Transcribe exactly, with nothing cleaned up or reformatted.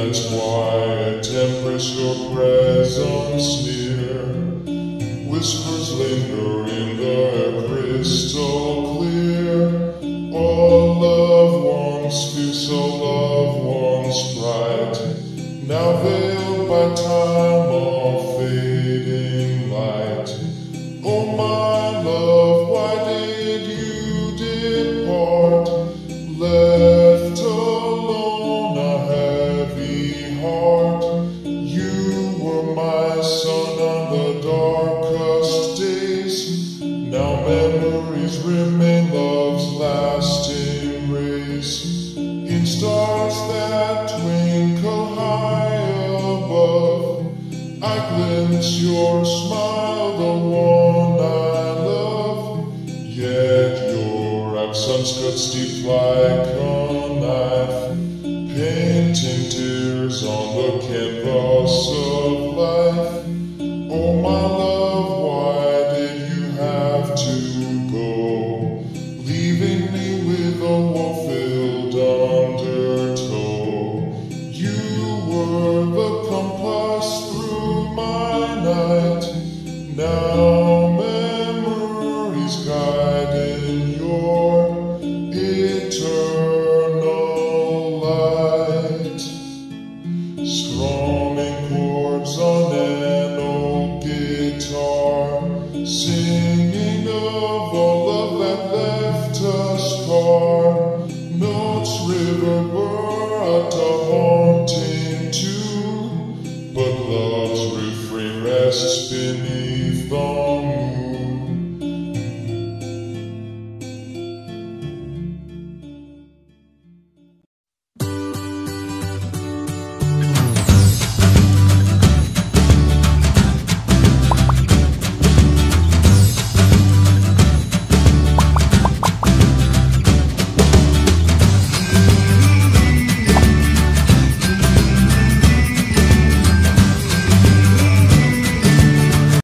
lands quiet, embrace your presence near. Whispers linger in the crystal clear. All loved ones feel so loved ones bright, now veiled by time of fading light. Oh my love, why did you depart? Left alone, a heavy heart. You were my sun on the darkest days. Now memories remain love's lasting rays. In stars that twinkle high above, I glimpse your smile, the one I love. Yet your absence cuts deep like a knife, painting tears on the canvas of life. Oh my love, why did you have to go, leaving me with a woe-filled undertow? You were the compass through my night, now memories guide in your eternal light. Strumming chords on an old guitar, singing of all love that left a scar. Notes reverberate a haunting tune, but love's refrain rests beneath the